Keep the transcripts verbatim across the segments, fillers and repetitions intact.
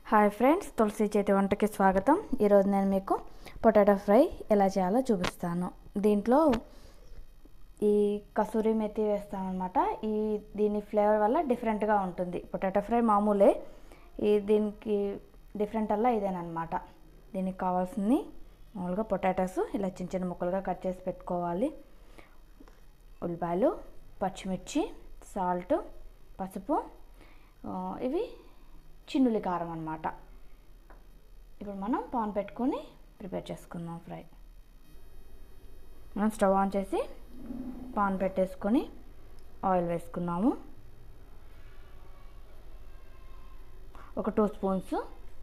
Hi friends, తులసి చేతి వంటకి స్వాగతం. ఈరోజు నేను మీకు పొటాటో ఫ్రై ఎలా చేయాలో చూపిస్తాను. దీంట్లో ఈ కసూరి మెతి వేస్తాను అనమాట. ఈ దీని ఫ్లేవర్ వల్ల డిఫరెంట్గా ఉంటుంది. పొటాటో ఫ్రై మామూలే, ఈ దీనికి డిఫరెంట్ వల్ల ఇదేనమాట. దీనికి కావాల్సింది మామూలుగా పొటాటోస్ ఇలా చిన్న చిన్న ముక్కలుగా కట్ చేసి పెట్టుకోవాలి. ఉల్లిపాయలు, పచ్చిమిర్చి, సాల్ట్, పసుపు, ఇవి చిన్నులి కారం అన్నమాట. ఇప్పుడు మనం పాన్ పెట్టుకొని ప్రిపేర్ చేసుకుందాం ఫ్రై. మనం స్టవ్ ఆన్ చేసి పాన్ పెట్టేసుకొని ఆయిల్ వేసుకున్నాము. ఒక టూ స్పూన్స్.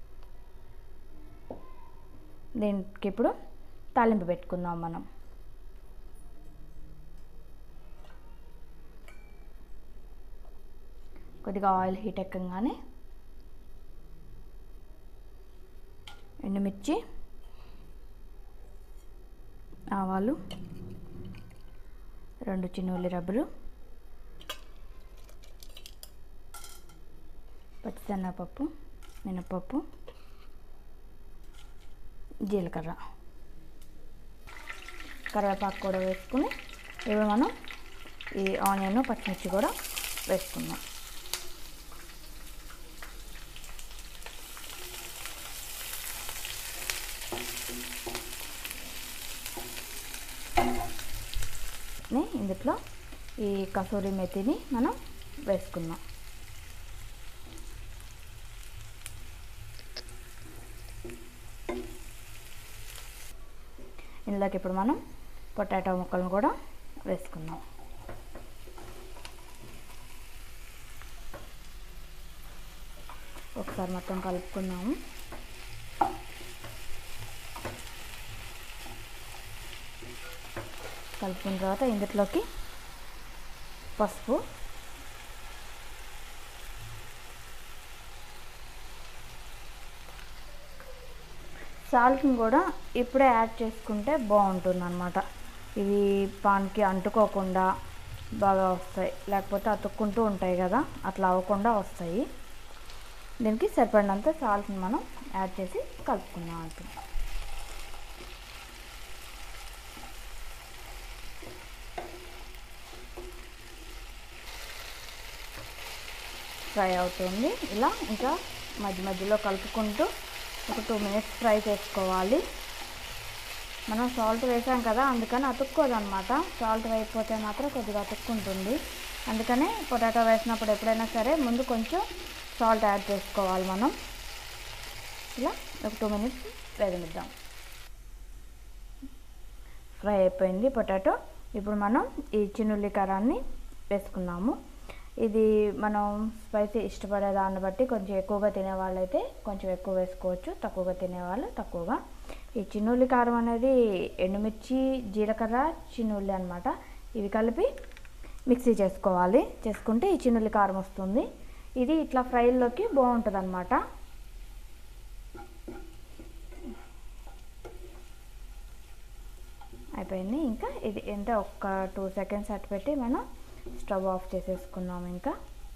దీనికి ఇప్పుడు తాలింపు పెట్టుకుందాం మనం. కొద్దిగా ఆయిల్ హీట్ ఎక్కగానే ఎండుమిర్చి, ఆవాలు, రెండు చిన్న ఉల్లి రబ్బలు, పచ్చిశనగపప్పు, మినపప్పు, జీలకర్ర, కరివేపాకు కూడా వేసుకుని ఇప్పుడు మనం ఈ ఆనియన్, పచ్చిమిర్చి కూడా వేసుకుందాం. ఇందులో ఈ కసూరి మెతిని మనం వేసుకుందాం. ఇందులోకి ఇప్పుడు మనం పొటాటో ముక్కలను కూడా వేసుకుందాం. ఒకసారి మొత్తం కలుపుకుందాము. కలుపుకున్న తర్వాత ఇందులోకి పసుపు, సాల్ట్ని కూడా ఇప్పుడే యాడ్ చేసుకుంటే బాగుంటుంది అన్నమాట. ఇవి పాన్కి అంటుకోకుండా బాగా వస్తాయి, లేకపోతే అతుక్కుంటూ ఉంటాయి కదా, అట్లా అవ్వకుండా వస్తాయి. దీనికి సరిపడినంత సాల్ట్ని మనం యాడ్ చేసి కలుపుకుందాం అంటుంది. ఫ్రై అవుతుంది. ఇలా ఇంకా మధ్య మధ్యలో కలుపుకుంటూ ఒక టూ మినిట్స్ ఫ్రై చేసుకోవాలి. మనం సాల్ట్ వేసాం కదా, అందుకని అతుక్కోదన్నమాట. సాల్ట్ వేయకపోతే మాత్రం కొద్దిగా అతుక్కుంటుంది. అందుకనే పొటాటో వేసినప్పుడు ఎప్పుడైనా సరే ముందు కొంచెం సాల్ట్ యాడ్ చేసుకోవాలి మనం. ఇలా ఒక టూ మినిట్స్ వేగనిద్దాం. ఫ్రై అయిపోయింది పొటాటో. ఇప్పుడు మనం ఈ చిన్నుల్లి కారాన్ని వేసుకున్నాము. ఇది మనం స్పైసీ ఇష్టపడే దాన్ని బట్టి కొంచెం ఎక్కువగా తినేవాళ్ళైతే కొంచెం ఎక్కువ వేసుకోవచ్చు, తక్కువగా తినేవాళ్ళు తక్కువగా. ఈ చిన్నుల్లి కారం అనేది ఎండుమిర్చి, జీలకర్ర, చిన్నుల్లి అన్నమాట. ఇవి కలిపి మిక్సీ చేసుకోవాలి. చేసుకుంటే ఈ చిన్నుల్లి కారం వస్తుంది. ఇది ఇట్లా ఫ్రైల్లోకి బాగుంటుంది అన్నమాట. అయిపోయింది. ఇంకా ఇది ఎంత ఒక్క టూ సెకండ్స్ అటు పెట్టి మనం స్టవ్ ఆఫ్ చేసేసుకున్నాం. ఇంకా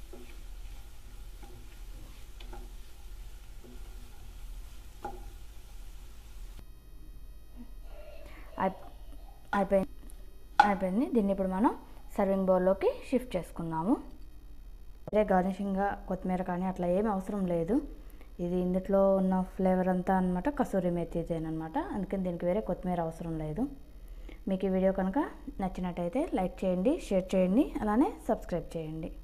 అయిపోయింది అయిపోయింది దీన్ని ఇప్పుడు మనం సర్వింగ్ బౌల్లోకి షిఫ్ట్ చేసుకుందాము. అదే గార్నిషింగ్గా కొత్తిమీర కానీ అట్లా ఏమీ అవసరం లేదు. ఇది ఇందులో ఉన్న ఫ్లేవర్ అంతా అనమాట కసూరి మెతిదేనమాట. అందుకని దీనికి వేరే కొత్తిమీర అవసరం లేదు. మీకు ఈ వీడియో కనుక నచ్చినట్టయితే లైక్ చేయండి, షేర్ చేయండి, అలానే సబ్స్క్రైబ్ చేయండి.